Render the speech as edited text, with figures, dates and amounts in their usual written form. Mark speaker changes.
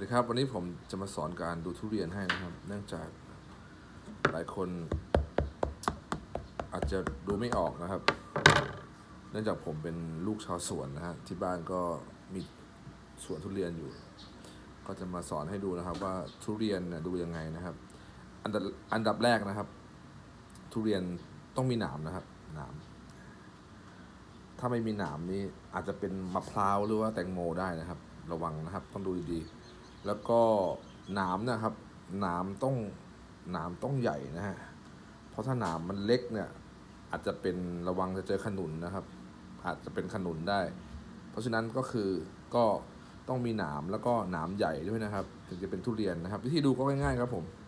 Speaker 1: ครับวันนี้ผมจะมาสอนการดูทุเรียนให้นะครับ เนื่องจากหลายคนอาจจะดูไม่ออกนะครับ เนื่องจากผมเป็นลูกชาวสวนนะฮะที่บ้านก็มีสวนทุเรียนอยู่ ก็จะมาสอนให้ดูนะครับว่าทุเรียนดูยังไงนะครับ อันดับแรกนะครับ ทุเรียนต้องมีหนามนะครับหนามถ้าไม่มีหนามนี่อาจจะเป็นมะพร้าวหรือว่าแตงโมได้นะครับ ระวังนะครับต้องดูดีๆแล้วก็หนามนะครับหนามต้องใหญ่นะฮะเพราะถ้าหนามมันเล็กเนี่ยอาจจะเป็นระวังจะเจอขนุนนะครับ อาจจะเป็นขนุนได้ เพราะฉะนั้นก็คือก็ต้องมีหนามแล้วก็หนามใหญ่ด้วยนะครับ ถึงจะเป็นทุเรียนนะครับ วิธีดูก็ง่ายๆครับผม